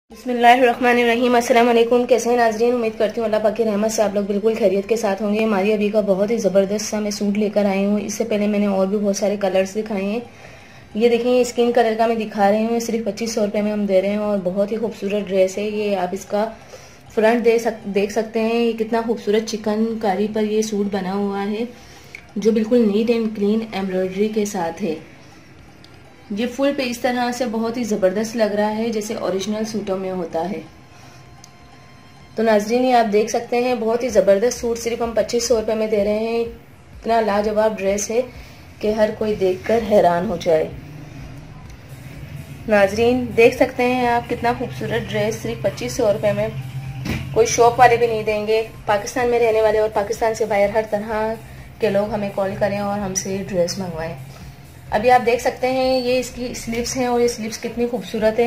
बिस्मिल्लाहिर्रहमानिर्रहीम। अस्सलाम वालेकुम। कैसे हैं नाज़रीन? उम्मीद करती हूँ अल्लाह पाक की रहमत से आप लोग बिल्कुल खैरियत के साथ होंगे। हमारी अभी का बहुत ही ज़बरदस्त सा मैं सूट लेकर आई हूँ। इससे पहले मैंने और भी बहुत सारे कलर्स दिखाए हैं। ये देखें, स्किन कलर का मैं दिखा रही हूँ। सिर्फ 2500 रुपये में हम दे रहे हैं और बहुत ही खूबसूरत ड्रेस है ये। आप इसका फ्रंट देख सकते हैं। ये कितना खूबसूरत चिकनकारी पर ये सूट बना हुआ है जो बिल्कुल नीट एंड क्लीन एम्ब्रॉयडरी के साथ है। ये फुल पे इस तरह से बहुत ही ज़बरदस्त लग रहा है जैसे ओरिजिनल सूटों में होता है। तो नाज़रीन, ये आप देख सकते हैं बहुत ही ज़बरदस्त सूट सिर्फ हम 2500 रुपये में दे रहे हैं। इतना लाजवाब ड्रेस है कि हर कोई देखकर हैरान हो जाए। नाज़रीन देख सकते हैं आप कितना खूबसूरत ड्रेस सिर्फ 2500 रुपये में। कोई शॉप वाले भी नहीं देंगे। पाकिस्तान में रहने वाले और पाकिस्तान से बाहर हर तरह के लोग हमें कॉल करें और हमसे ये ड्रेस मंगवाएं। अभी आप देख सकते हैं ये इसकी स्लीव्स हैं और ये स्लीव्स कितनी खूबसूरत है।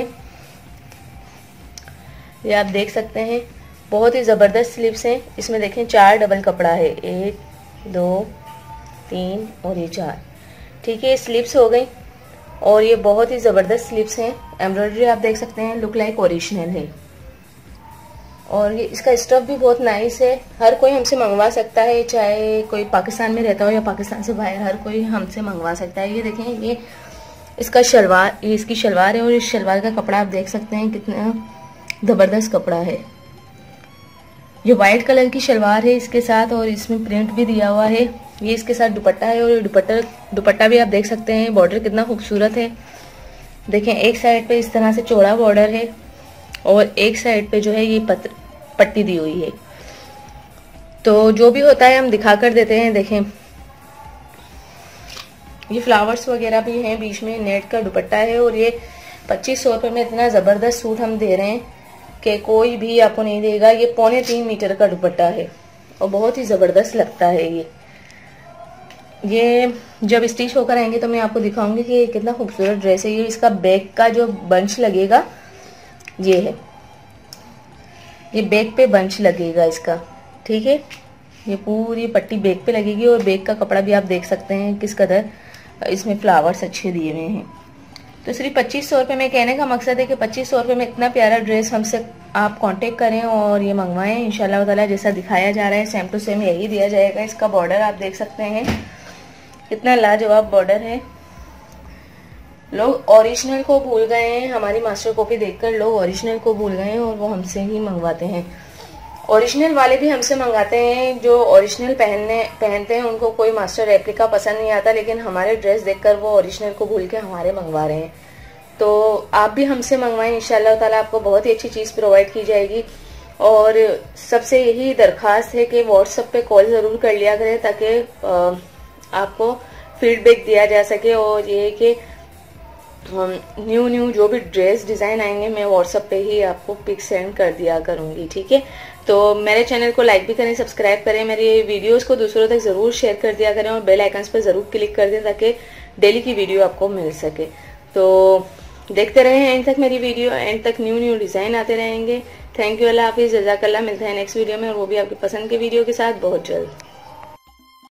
ये आप देख सकते हैं बहुत ही ज़बरदस्त स्लीव्स हैं। इसमें देखें 4 डबल कपड़ा है, 1 2 3 और ये 4। ठीक है, स्लीव्स हो गई और ये बहुत ही ज़बरदस्त स्लीव्स हैं। एम्ब्रॉयडरी आप देख सकते हैं लुक लाइक ओरिजिनल है और ये इसका स्टफ भी बहुत नाइस है। हर कोई हमसे मंगवा सकता है, चाहे कोई पाकिस्तान में रहता हो या पाकिस्तान से बाहर, हर कोई हमसे मंगवा सकता है। ये देखें, ये इसका शलवार, ये इसकी शलवार है और इस शलवार का कपड़ा आप देख सकते हैं कितना ज़बरदस्त कपड़ा है। ये वाइट कलर की शलवार है इसके साथ और इसमें प्रिंट भी दिया हुआ है। ये इसके साथ दुपट्टा है और दुपट्टा भी आप देख सकते हैं। बॉर्डर कितना खूबसूरत है। देखें, एक साइड पे इस तरह से चौड़ा बॉर्डर है और एक साइड पे जो है ये पट्टी दी हुई है। तो जो भी होता है हम दिखा कर देते हैं। देखें, ये फ्लावर्स वगैरह भी हैं, बीच में नेट का दुपट्टा है और ये 2500 रुपये में इतना ज़बरदस्त सूट हम दे रहे हैं कि कोई भी आपको नहीं देगा। ये 3.25 मीटर का दुपट्टा है और बहुत ही ज़बरदस्त लगता है ये जब स्टिच होकर आएंगे तो मैं आपको दिखाऊंगी कि ये कितना खूबसूरत ड्रेस है। ये इसका बैक का जो बंच लगेगा ये है, ये बैक पे बंच लगेगा इसका। ठीक है, ये पूरी पट्टी बैक पे लगेगी और बैक का कपड़ा भी आप देख सकते हैं किस कदर इसमें फ्लावर्स अच्छे दिए हुए हैं। तो सिर्फ 2500 रुपये में, कहने का मकसद है कि 2500 रुपये में इतना प्यारा ड्रेस हमसे आप कांटेक्ट करें और ये मंगवाएं। इंशाल्लाह ताला जैसा दिखाया जा रहा है सेम टू सेम यही दिया जाएगा। इसका बॉर्डर आप देख सकते हैं कितना लाजवाब बॉर्डर है। लोग ओरिजिनल को भूल गए हैं, हमारी मास्टर कॉपी देखकर लोग ओरिजिनल को भूल गए हैं और वो हमसे ही मंगवाते हैं। ओरिजिनल वाले भी हमसे मंगाते हैं। जो ओरिजिनल पहनते हैं उनको कोई मास्टर रेप्लिका पसंद नहीं आता, लेकिन हमारे ड्रेस देखकर वो ओरिजिनल को भूल के हमारे मंगवा रहे हैं। तो आप भी हमसे मंगवाएं, इंशाल्लाह ताला आपको बहुत ही अच्छी चीज़ प्रोवाइड की जाएगी। और सबसे यही दरख्वास्त है कि व्हाट्सएप पे कॉल ज़रूर कर लिया करें ताकि आपको फीडबैक दिया जा सके। और ये कि न्यू जो भी ड्रेस डिज़ाइन आएंगे मैं व्हाट्सएप पे ही आपको पिक सेंड कर दिया करूँगी। ठीक है, तो मेरे चैनल को लाइक भी करें, सब्सक्राइब करें, मेरी वीडियोस को दूसरों तक ज़रूर शेयर कर दिया करें और बेल आइकन्स पे ज़रूर क्लिक कर दें ताकि डेली की वीडियो आपको मिल सके। तो देखते रहें एंड तक मेरी वीडियो, एंड तक न्यू डिज़ाइन आते रहेंगे। थैंक यू, अल्लाह हाफिज़, जज़ाकल्लाह। मिलते हैं नेक्स्ट वीडियो में और वो भी आपकी पसंद के वीडियो के साथ बहुत जल्द।